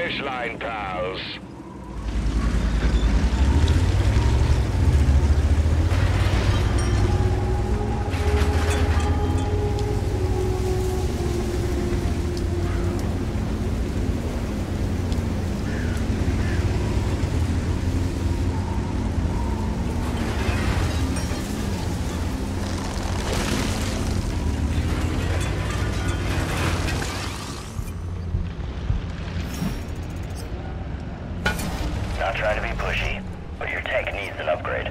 finish line, pals. Not trying to be pushy, but your tank needs an upgrade.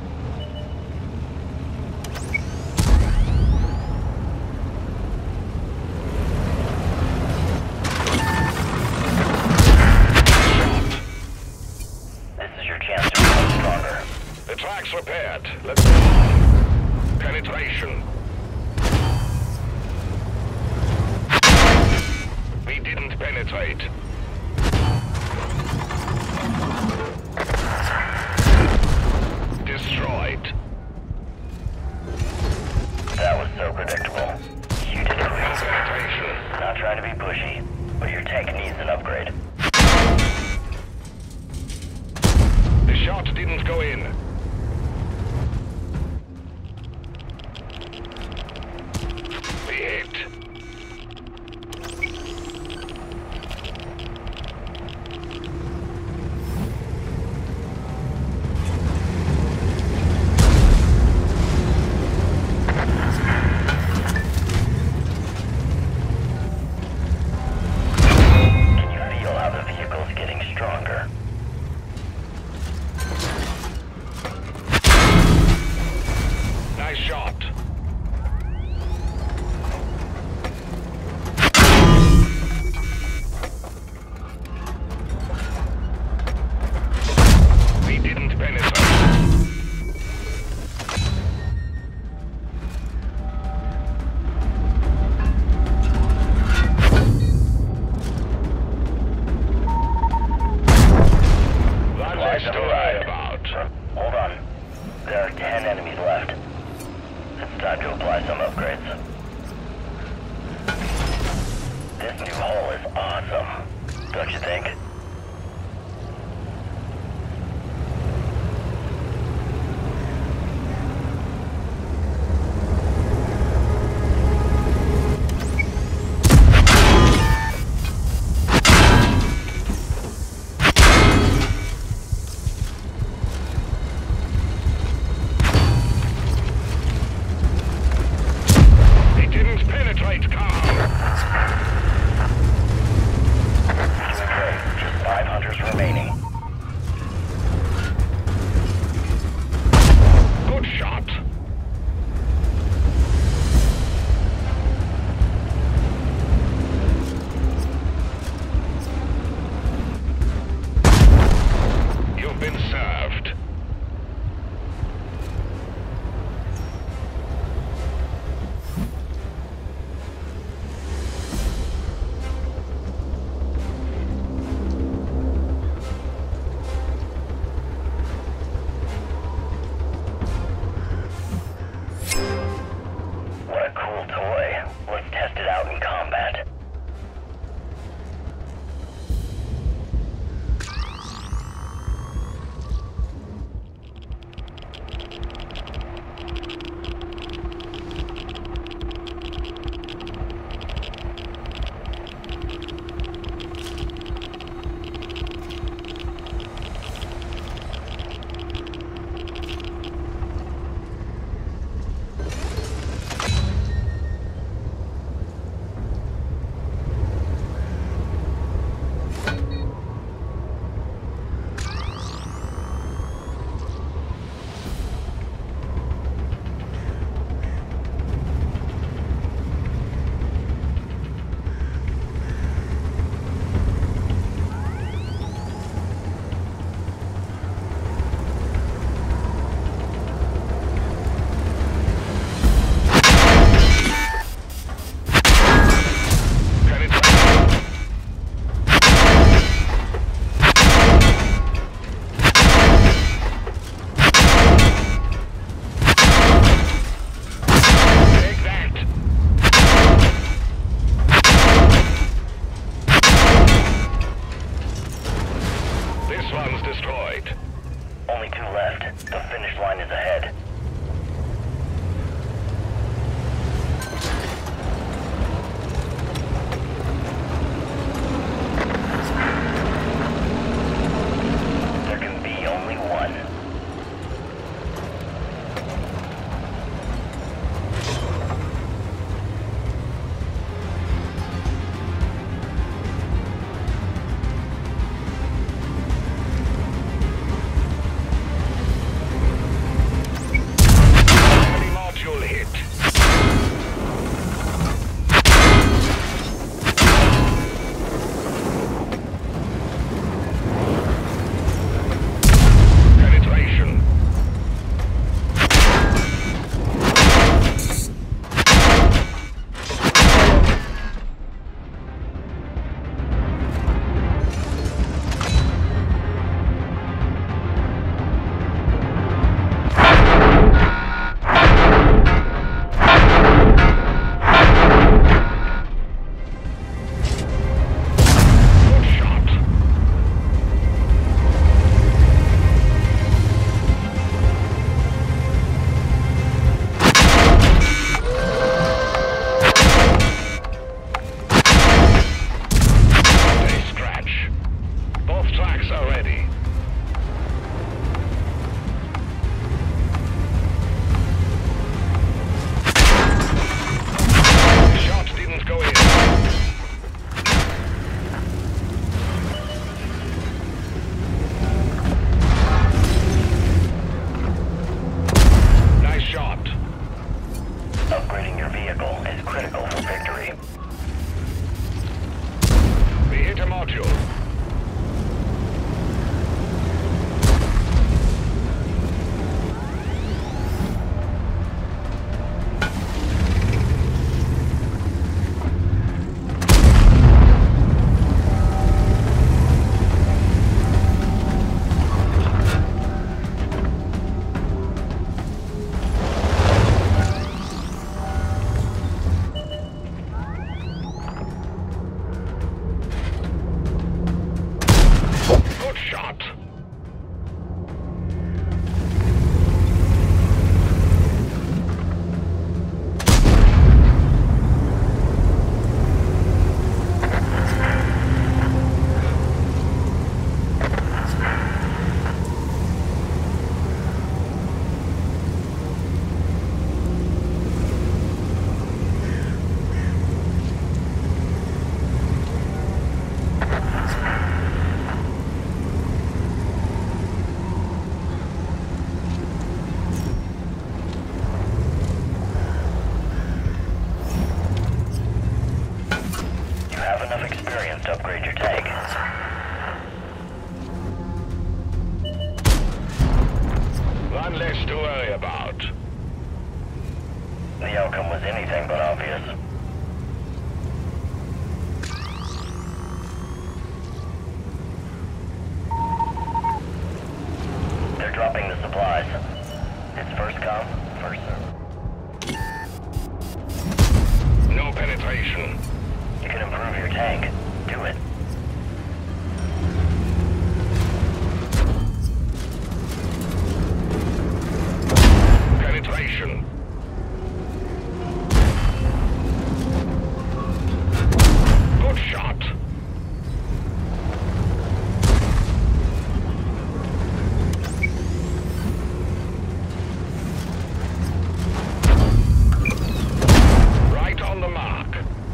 This is your chance to become stronger. The track's repaired. Let's go. Penetration. We didn't penetrate. Destroyed. That was so predictable. You did great. Penetration. Not trying to be pushy, but your tank needs an upgrade. The shot didn't go in. We hit. Can you feel how the vehicle's getting stronger? Nice shot. We didn't penetrate. That's a story about. Hold on. There are 10 enemies left. It's time to apply some upgrades. This new hull is awesome, don't you think? They didn't penetrate, Carl. Doing great. The outcome was anything but obvious. They're dropping the supplies. It's first come, first served. No penetration. You can improve your tank. Do it. Penetration. Good shot. Right on the mark.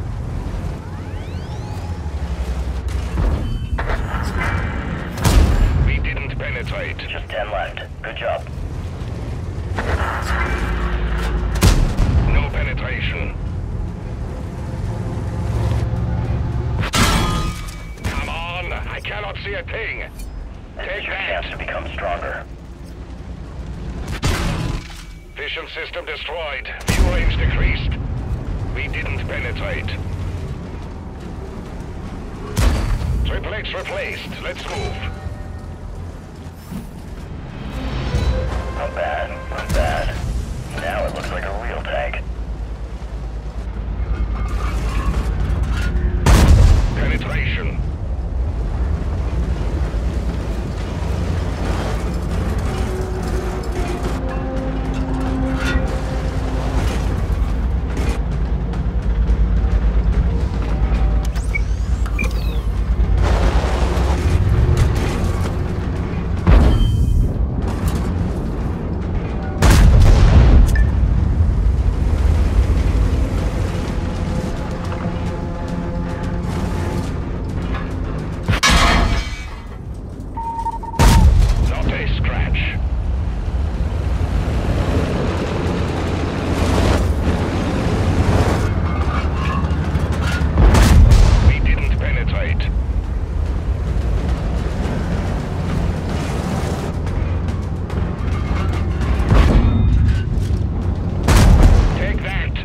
We didn't penetrate. Just 10 left. Good job. No penetration. Come on! I cannot see a thing! This is Take your chance to that! become stronger. Vision system destroyed. View range decreased. We didn't penetrate. Triple X replaced. Let's move. Not bad, not bad. Now it looks like a real tank. Penetration. Not a scratch. We didn't penetrate. Take that.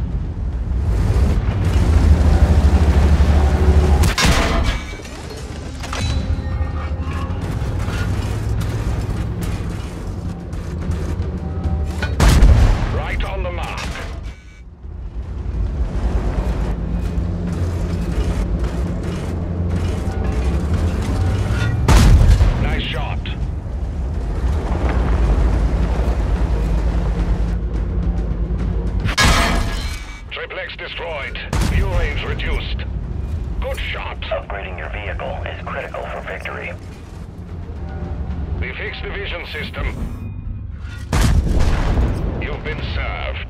Right on the mark. Nice shot. Triple X destroyed. View range reduced. Good shot. Upgrading your vehicle is critical for victory. We fixed the vision system. You've been served.